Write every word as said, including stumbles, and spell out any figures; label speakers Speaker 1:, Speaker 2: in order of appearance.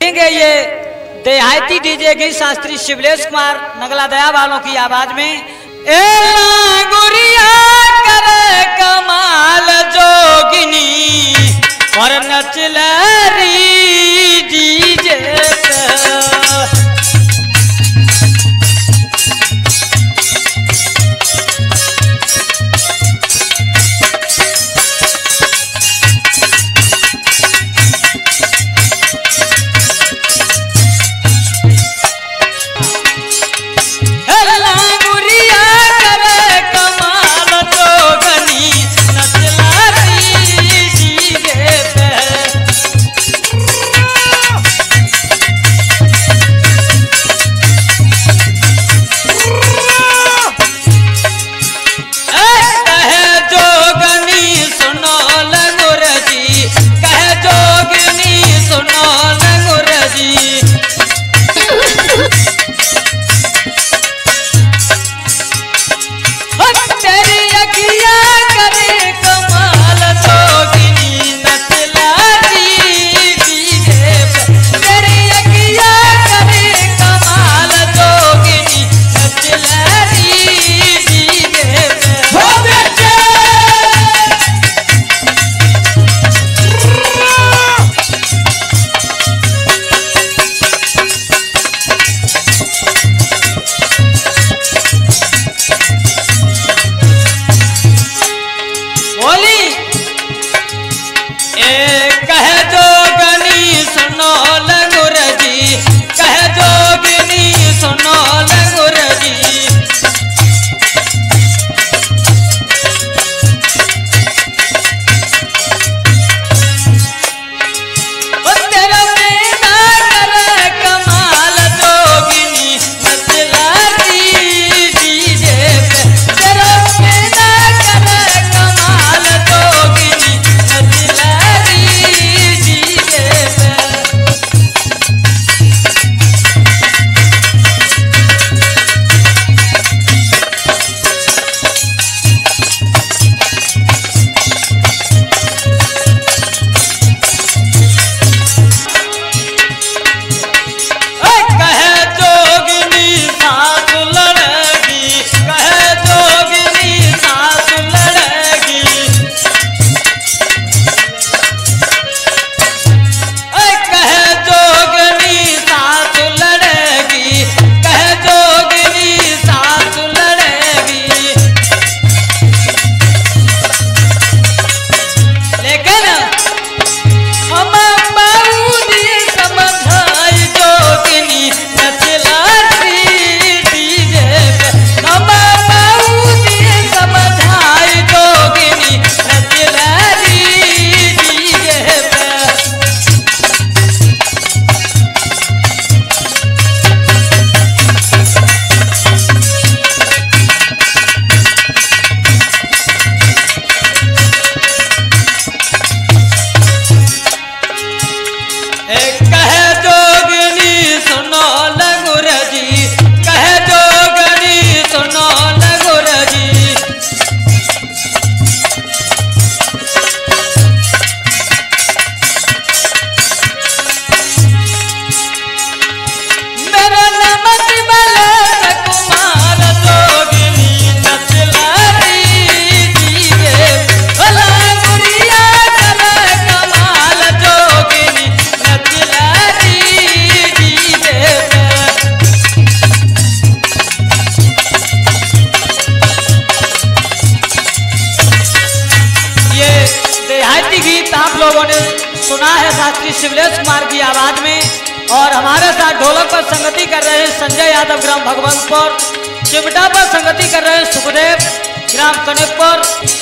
Speaker 1: सुनेंगे ये देहाती डीजे गीत शास्त्री शिवलेश कुमार नगला दया वालों की आवाज में। ए गुरिया करे कमाल जोगिनी और नचलरी डीजे सुना है शास्त्री शिवलेश कुमार की आवाज में। और हमारे साथ ढोलक पर संगति कर रहे हैं संजय यादव ग्राम भगवंतपुर, चिमटा पर संगति कर रहे हैं सुखदेव ग्राम कनेकपुर,